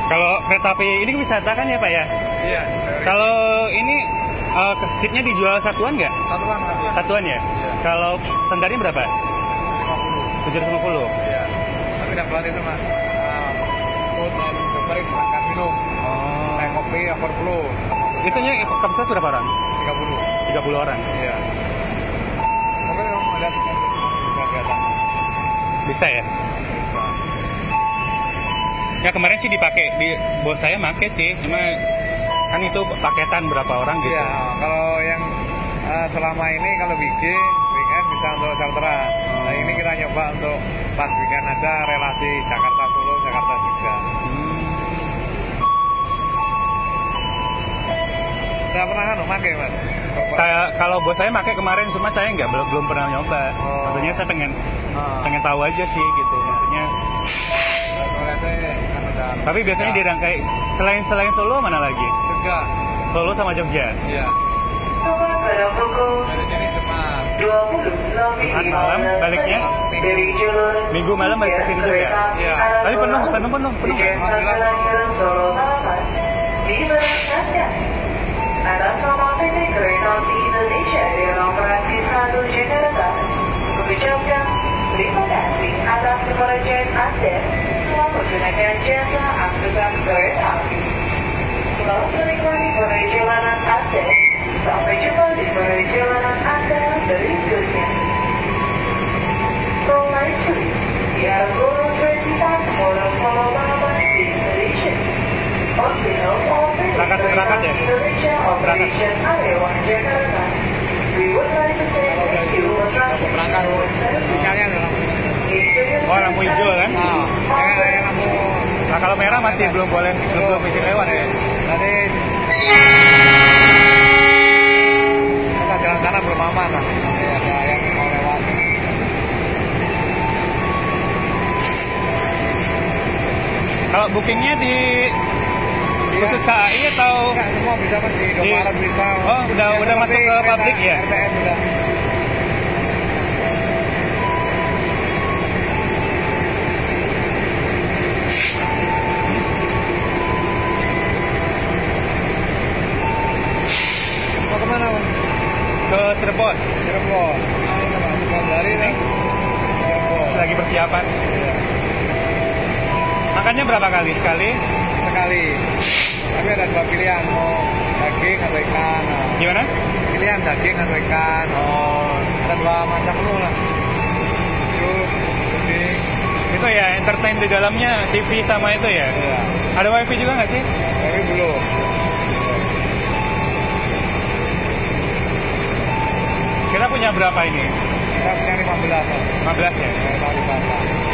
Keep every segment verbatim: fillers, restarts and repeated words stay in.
Kalau kereta api ini wisata kan ya Pak ya? Iya. Kalau ini uh, seatnya dijual satuan nggak? Satuan, satuan. Satuan ya? Iya. Kalau standarnya berapa? tujuh ratus lima puluh. Iya. Tapi dapat itu mas. Uh, food and beverage, makan minum. Oh. Naik kopi, overflow. Itunya kapasitas berapa orang? tiga puluh. tiga puluh orang. Iya. Mungkin kamu ada kegiatan. Bisa ya? Bisa. Ya kemarin sih dipakai, di bos saya make sih, cuma kan itu paketan berapa orang gitu. Iya, kalau yang uh, selama ini kalau weekend, weekend bisa untuk charteran. Nah ini kita nyoba untuk pas weekend aja relasi Jakarta Solo, Jakarta Jogja. Hmm. Udah pernah kan pakai mas? Saya kalau bos saya pakai kemarin, cuma saya nggak belum belum pernah nyoba. Oh. Maksudnya saya pengen Ah. pengen tahu aja sih gitu. Maksudnya. Tapi biasanya ya. dirangkai selain selain Solo mana lagi? Jogja. Solo sama Jogja. Iya. Dari sini Jumat. Jumat malam baliknya. Minggu malam balik ke sini juga. Iya. Tapi penuh, penuh, penuh, penuh. Atas nama P T Kereta Api Indonesia dengan operasi satu Jakarta mengucapkan terima kasih atas kepercayaan Anda telah menggunakan jasa angkutan kereta api. Selamat menikmati perjalanan Anda. Sampai jumpa di perjalanan Anda berikutnya. Selanjutnya, di arah Goro Transitas Motor Solo Balapan Station. Berangkat berangkat ya? Berangkat. Berangkat sinyalnya adalah Oh lampu hijau kan? nah, yang, yang lampu. Nah kalau merah masih belum boleh belum belum izin lewat ya? Tadi kita jalan sana belum aman lah. Nanti ada yang mau lewat. Kalau bookingnya di khusus K A I atau Enggak, semua bisa mas di Indomaret bisa. Oh, udah udah masuk ke pabrik ya? R T M udah. Mau kemana mas? Ke Cirebon? Cirebon. Nah, ini mas, bukan dari nih. Cirebon. Lagi persiapan. Iya. Makannya berapa kali? Sekali? Sekali. Tapi ada dua pilihan, mau daging atau ikan. Nah, Gimana? pilihan daging atau ikan. Oh, Ada dua macam menu lah. Sup, daging. itu ya entertain di dalamnya T V sama itu ya? Iya. Ada wifi juga nggak sih? Tapi belum. Kita punya berapa ini? Kita punya lima belas. Mas. lima belas ya? Kereta wisata.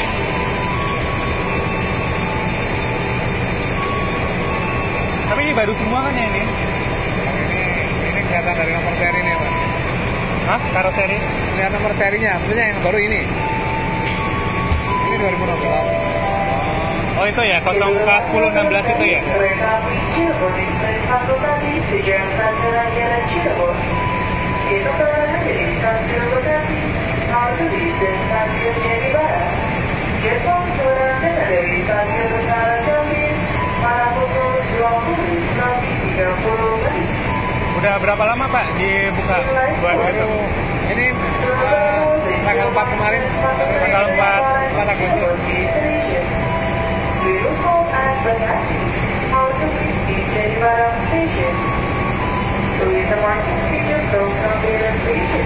Tapi ini baru semua kan ya ini? Yang ini ini kelihatan dari nomor seri nih mas. Hah? Karoseri? Lihat nomor serinya, maksudnya yang baru ini. Ini dua ribu enam belas. Oh itu ya, nol K sepuluh enam belas itu ya? Kereta api Cirebon Express Fakultasi tujuan stasiun Rangkaian Cirebon. Itu berada di stasiun Bekasi, Halte Bis dan stasiun Jati Barat. Gerbong keberangkatan dari stasiun Besar Gambir pada pukul dua puluh lebih tiga puluh menit. Udah berapa lama Pak dibuka buat itu? Baru ini uh, tanggal empat kemarin. Tanggal empat. empat Agustus. Beautiful and Bekasi, Halte Bis di Jati Barat Station. Tulisan market speaker from Gambir Station.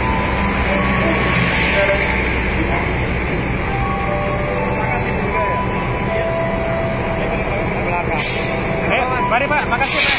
Belakang. Ayo, mari Pak, makasih Pak.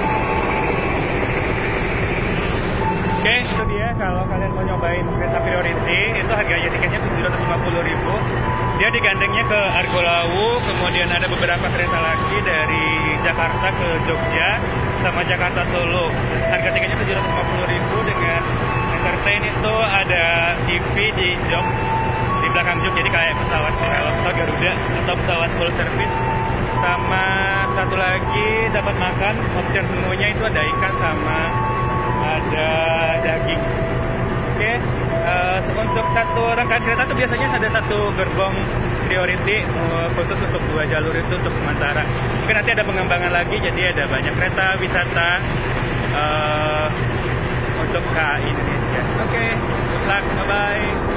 Oke, itu dia kalau kalian mau nyobain kereta Priority, itu harganya tiketnya tujuh ratus lima puluh ribu. Dia digandengnya ke Argolawu, kemudian ada beberapa kereta lagi dari Jakarta ke Jogja, sama Jakarta Solo. Harga tiketnya tujuh ratus lima puluh ribu dengan entertain itu ada T V di jok di belakang jok, jadi kayak pesawat kalau pesawat Garuda atau pesawat full service. Sama satu lagi dapat makan, option menunya itu ada ikan sama ada daging. Oke, uh, untuk satu rangkaian kereta tuh biasanya ada satu gerbong priority uh, khusus untuk dua jalur itu untuk sementara. Mungkin nanti ada pengembangan lagi, jadi ada banyak kereta wisata uh, untuk K A I Indonesia. Oke, okay, good luck, bye-bye.